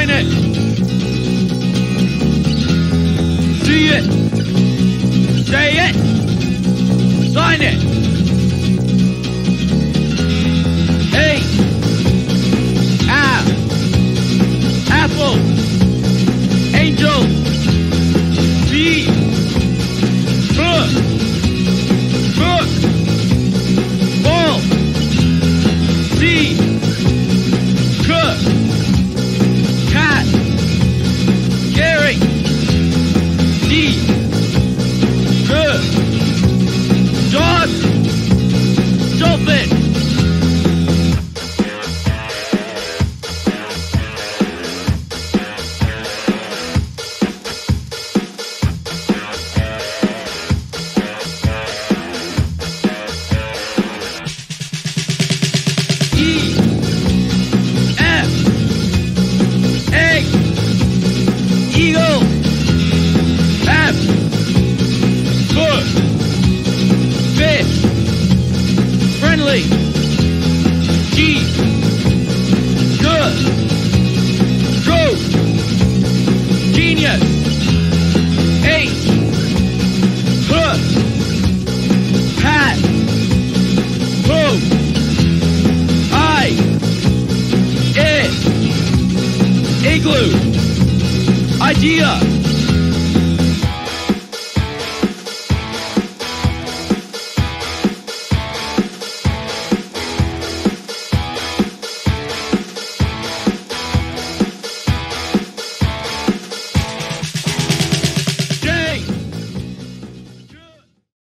Sign it. See it. Say it. Sign it. A. Apple. Angel. B. Book. Ball. C. Cook. Cat. Gary. D. Good. Dog. Dolphin. Eagle. F. Foot. Fish. Friendly. G. Good. Goat. Genius. H. Hook. Hat. Hope. I. It. Igloo. Idea.